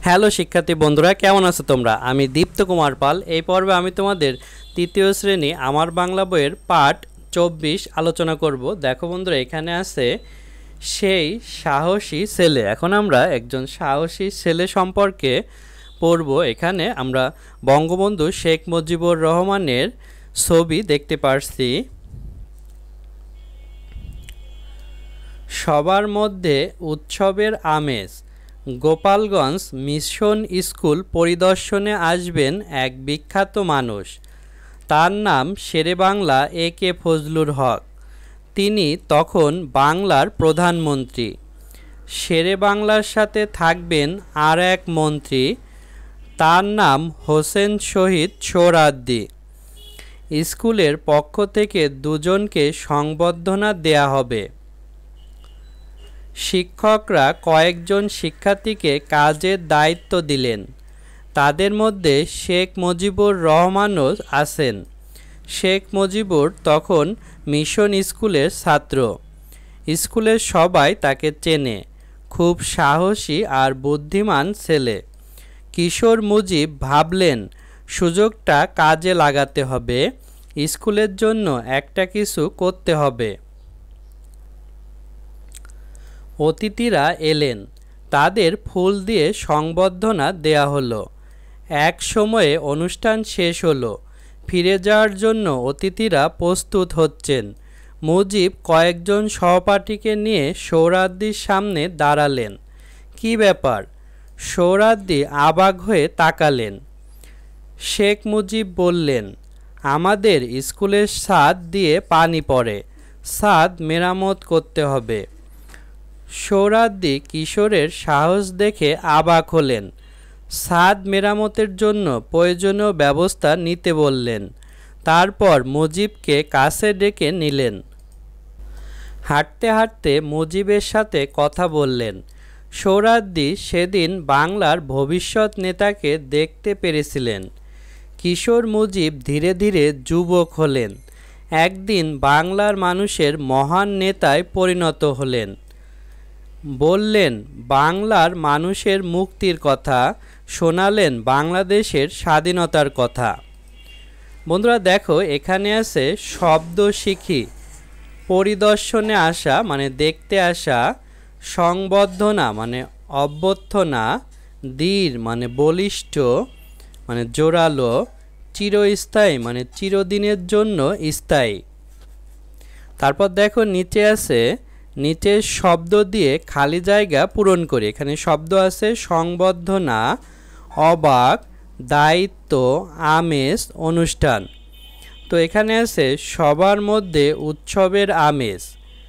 Hello শিক্ষার্থী বন্ধুরা, কেমন আছো তোমরা? আমি দীপ্ত কুমার পাল। এই পর্বে আমি তোমাদের তৃতীয় শ্রেণী আমার বাংলা বইয়ের পাঠ 24 আলোচনা করব। দেখো বন্ধুরা, এখানে আছে সেই সাহসী ছেলে। এখন আমরা একজন সাহসী ছেলে সম্পর্কে পড়ব। এখানে আমরা বঙ্গবন্ধু শেখ মুজিবুর রহমানের ছবি দেখতে পারছি। সবার মধ্যে উৎসবের আমেজ। গোপালগঞ্জ মিশন স্কুল পরিদর্শনে আসবেন এক বিখ্যাত মানুষ। তার নাম শেরেবাংলা এ.কে. ফজলুল হক। তিনি তখন বাংলার প্রধানমন্ত্রী। শেরেবাংলার সাথে থাকবেন আর এক মন্ত্রী, তার নাম হোসেন শহীদ সোহরাওয়ার্দী। স্কুলের পক্ষ থেকে দুজনকে সংবর্ধনা দেয়া হবে। শিক্ষকরা কয়েকজন শিক্ষার্থীকে কাজের দায়িত্ব দিলেন। তাদের মধ্যে শেখ মুজিবুর রহমানও আছেন। শেখ মুজিবুর তখন মিশন স্কুলের ছাত্র। স্কুলের সবাই তাকে চেনে। খুব সাহসী আর বুদ্ধিমান ছেলে। কিশোর মুজিব ভাবলেন সুযোগটা কাজে লাগাতে হবে, স্কুলের জন্য একটা কিছু করতে হবে। অতিথিরা এলেন, তাদের ফুল দিয়ে সংবর্ধনা দেয়া হলো। এক সময়ে অনুষ্ঠান শেষ হলো। ফিরে যাওয়ার জন্য অতিথিরা প্রস্তুত হচ্ছেন। মুজিব কয়েকজন সহপাঠীকে নিয়ে সোহরাওয়ার্দীর সামনে দাঁড়ালেন। কি ব্যাপার? সোহরাওয়ার্দী অবাক হয়ে তাকালেন। শেখ মুজিব বললেন, আমাদের স্কুলের ছাদ দিয়ে পানি পড়ে, ছাদ মেরামত করতে হবে। সোহরাওয়ার্দী কিশোরের সাহস দেখে অবাক হলেন। ছাদ মেরামতের জন্য প্রয়োজনীয় ব্যবস্থা নিতে বললেন। তারপর মুজিবকে কাছে ডেকে নিলেন। হাঁটতে হাঁটতে মুজিবের সাথে কথা বললেন। সোহরাওয়ার্দী সেদিন বাংলার ভবিষ্যৎ নেতাকে দেখতে পেরেছিলেন। কিশোর মুজিব ধীরে ধীরে যুবক হলেন। একদিন বাংলার মানুষের মহান নেতায় পরিণত হলেন। বললেন বাংলার মানুষের মুক্তির কথা, শোনালেন বাংলাদেশের স্বাধীনতার কথা। বন্ধুরা দেখো, এখানে আছে শব্দ শিখি। পরিদর্শনে আসা মানে দেখতে আসা, সংবর্ধনা মানে অভ্যর্থনা, দৃঢ় মানে বলিষ্ঠ মানে জোরালো, চিরস্থায়ী মানে চিরদিনের জন্য স্থায়ী। তারপর দেখো নিচে আছে, নিচের শব্দ দিয়ে খালি জায়গা পূরণ করি। এখানে শব্দ আছে সংবর্ধনা, অবাক, দায়িত্ব, আমেজ, অনুষ্ঠান। তো এখানে আছে সবার মধ্যে উৎসবের আমেজ।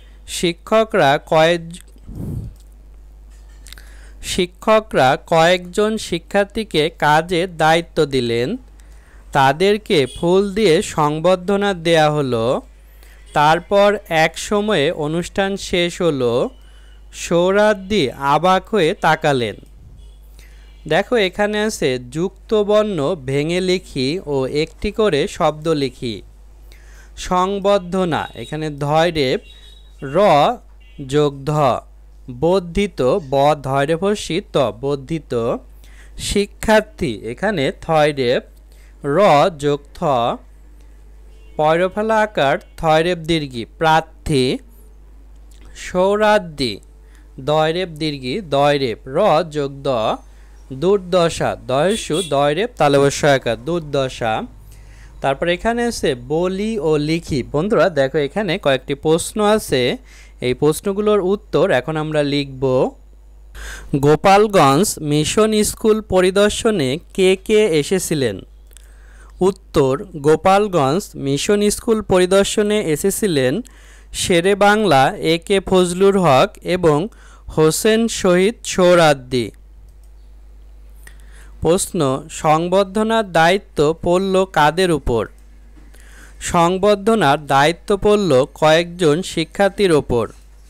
শিক্ষকরা কয়েকজন শিক্ষার্থীকে কাজের দায়িত্ব দিলেন। তাদেরকে ফুল দিয়ে সংবর্ধনা দেয়া হলো। তারপর এক সময়ে অনুষ্ঠান শেষ হলো। সোহরাওয়ার্দী অবাক হয়ে তাকালেন। দেখো এখানে আছে যুক্ত বর্ণ ভেঙে লিখি ও একটি করে শব্দ লিখি। সংবর্ধনা, এখানে ধয়রেফ র যোগ ধ, বর্ধিত ব ধয়রেফ ত বর্ধিত। শিক্ষার্থী, এখানে থয়রেফ র যোগ থ, পয়রফলা আকার থয়রেফ দীর্ঘি প্রার্থী। সোহরাওয়ার্দী দয়রেফ দীর্ঘি দয়রেফ র যোগ দ, দুর্দশা দয়সু দয়রেফ তালবস্য আকার দুর্দশা। তারপর এখানে আছে বলি ও লিখি। বন্ধুরা দেখো, এখানে কয়েকটি প্রশ্ন আছে, এই প্রশ্নগুলোর উত্তর এখন আমরা লিখব। গোপালগঞ্জ মিশন স্কুল পরিদর্শনে কে কে এসেছিলেন? উত্তর, গোপালগঞ্জ মিশন স্কুল পরিদর্শনে এসেছিলেন শেরেবাংলা এ.কে. ফজলুল হক এবং হোসেন শহীদ সোহরাওয়ার্দী। প্রশ্ন, সংবর্ধনার দায়িত্ব পড়ল কাদের উপর? সংবর্ধনার দায়িত্ব পড়ল কয়েকজন শিক্ষার্থীর ওপর।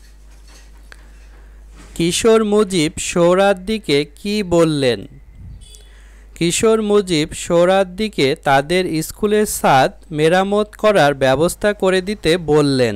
কিশোর মুজিব সোহরাওয়ার্দীকে কি বললেন? কিশোর মুজিব সোহরাওয়ার্দীকে তাদের স্কুলের ছাদ মেরামত করার ব্যবস্থা করে দিতে বললেন।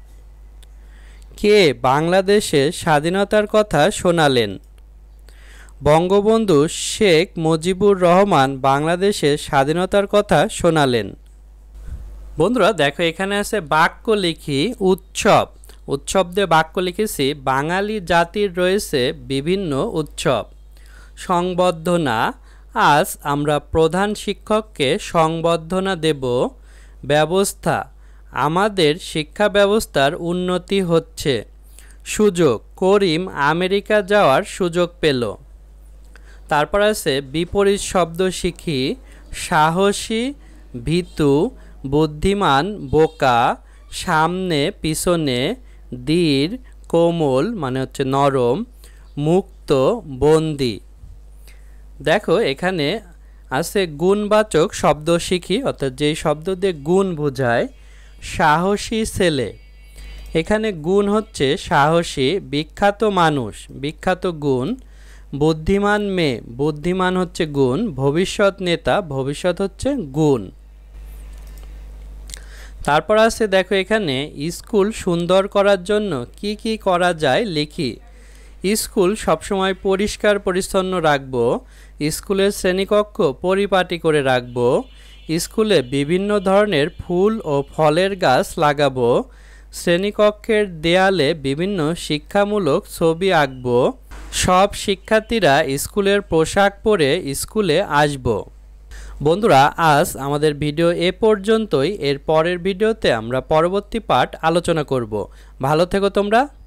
কে বাংলাদেশের স্বাধীনতার কথা শোনালেন? বঙ্গবন্ধু শেখ মুজিবুর রহমান বাংলাদেশের স্বাধীনতার কথা শোনালেন। বন্ধুরা দেখো এখানে আছে বাক্য লিখি উৎসব। উৎসব দিয়ে বাক্য লিখেছি। বাঙালি জাতির রয়েছে বিভিন্ন উৎসব। সংবর্ধনা, আজ আমরা প্রধান শিক্ষককে সংবর্ধনা দেব। ব্যবস্থা, আমাদের শিক্ষা ব্যবস্থার উন্নতি হচ্ছে। সুযোগ, করিম আমেরিকা যাওয়ার সুযোগ পেল। তারপর আছে বিপরীত শব্দ শিখি। সাহসী, ভীতু, বুদ্ধিমান, বোকা, সামনে, পিছনে, ধীর, কোমল মানে হচ্ছে নরম, মুক্ত, বন্দি। দেখো এখানে আছে গুণবাচক শব্দ শিখি, অর্থাৎ যেই শব্দ দিয়ে গুণ বোঝায়। সাহসী ছেলে, এখানে গুণ হচ্ছে সাহসী। বিখ্যাত মানুষ, বিখ্যাত গুণ। বুদ্ধিমান মেয়ে, বুদ্ধিমান হচ্ছে গুণ। ভবিষ্যৎ নেতা, ভবিষ্যৎ হচ্ছে গুণ। তারপর আছে দেখো এখানে স্কুল সুন্দর করার জন্য কি কি করা যায় লিখি। স্কুল সবসময় পরিষ্কার পরিচ্ছন্ন রাখবো। স্কুলের শ্রেণীকক্ষ পরিপাটি করে রাখবো। স্কুলে বিভিন্ন ধরনের ফুল ও ফলের গাছ লাগাবো। শ্রেণীকক্ষের দেয়ালে বিভিন্ন শিক্ষামূলক ছবি আঁকবো। সব শিক্ষার্থীরা স্কুলের পোশাক পরে স্কুলে আসবো। বন্ধুরা আজ আমাদের ভিডিও এ পর্যন্তই। এর পরের ভিডিওতে আমরা পরবর্তী পার্ট আলোচনা করব। ভালো থেকো তোমরা।